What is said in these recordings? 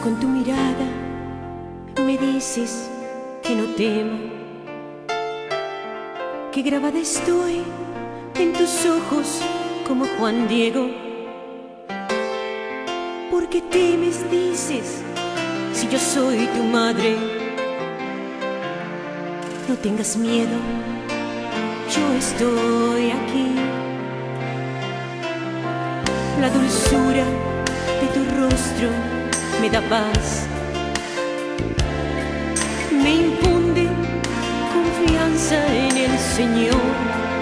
Con tu mirada me dices que no temo, que grabada estoy en tus ojos como Juan Diego. Porque temes, dices, si yo soy tu madre. No tengas miedo, yo estoy aquí. La dulzura de tu rostro me da paz, me infunde confianza en el Señor.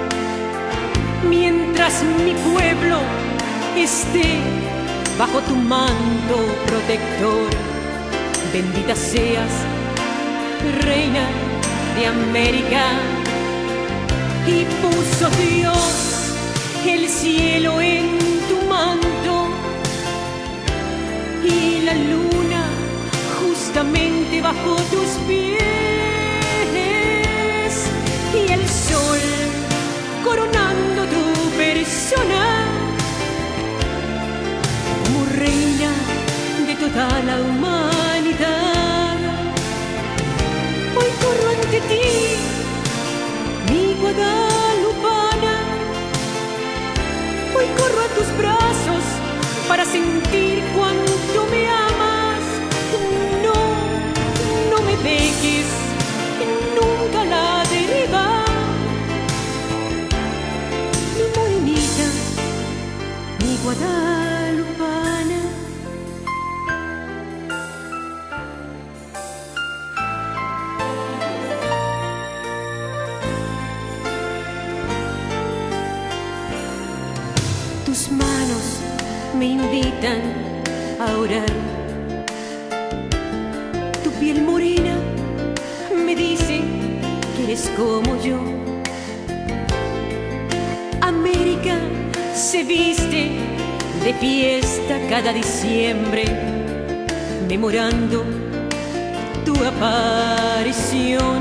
Mientras mi pueblo esté bajo tu manto protector, bendita seas, Reina de América. Y puso Dios el cielo en tu manto y la luna justamente bajo tus pies, y el sol coronando tu persona como reina de toda la humanidad. Hoy corro ante ti, mi guadalupana. Hoy corro a tus brazos para sentir cuánto me amas. No, no me dejes nunca a la deriva, mi morenita, mi guadalupana. Tus manos me invitan a orar. Tu piel morena me dice que eres como yo. América se viste de fiesta cada diciembre, memorando tu aparición.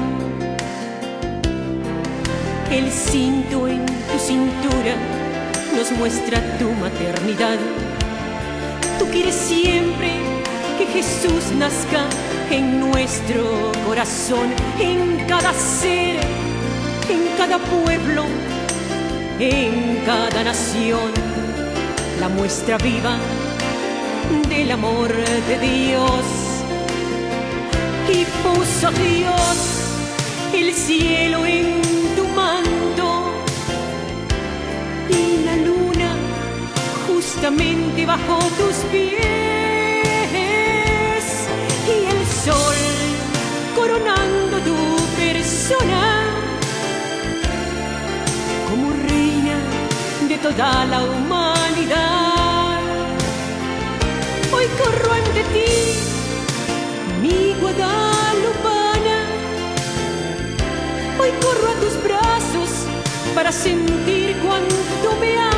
El cinto en tu cintura nos muestra tu maternidad. Tú quieres siempre que Jesús nazca en nuestro corazón, en cada ser, en cada pueblo, en cada nación. La muestra viva del amor de Dios. Y puso Dios el cielo en tu manto y la luna justamente bajo tus pies, y el sol coronando tu persona como reina de toda la humanidad. Hoy corro ante ti, mi guadalupana. Hoy corro a tus brazos para sentir cuánto me amas.